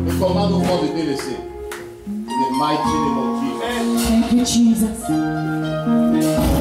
We command no more the délaissé. In the mighty name of Jesus. Thank you, Jesus.